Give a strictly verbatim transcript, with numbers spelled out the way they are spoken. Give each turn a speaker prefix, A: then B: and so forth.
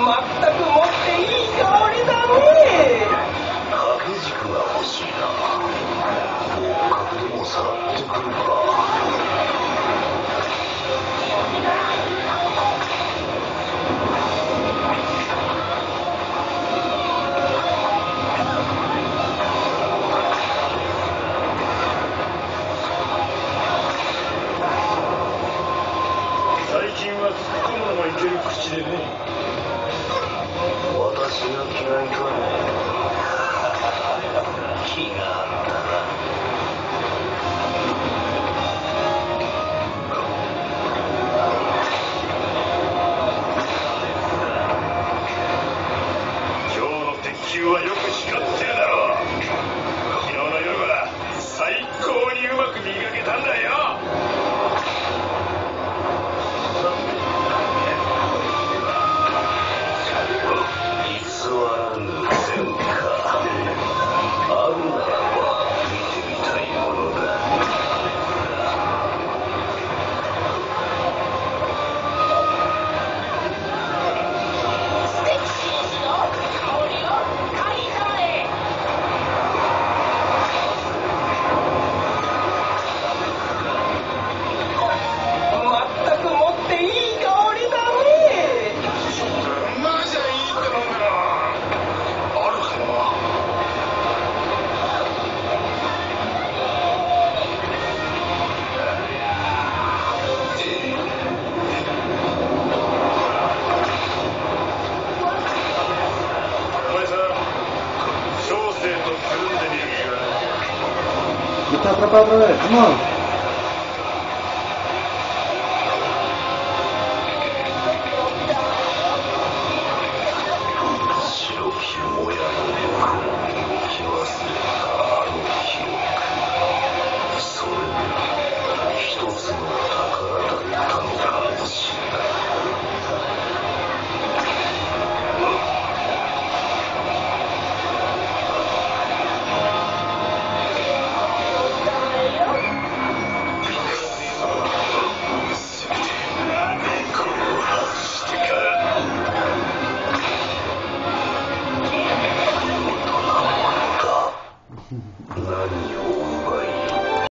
A: まったく持っていい香りだね。
B: 掛け軸が欲しいな。もう角でもさらってくるか。
C: 最近は突っ込むのもいける口でね。
B: 私が嫌いかね。気があったな。
C: 今日の鉄球はよく光ってるだろう。昨日の夜は最高にうまく磨けたんだよ。
B: 偽らぬ戦果。あるならば見てみたいものだ。
D: ステキシーズの香りを嗅ぎ取れ。
A: まったく持っていい香りだね。
C: マジはいいってなんだろ。あるかな。お前さん、小生とつるんでみる気がね。
E: Kita preparar, come on.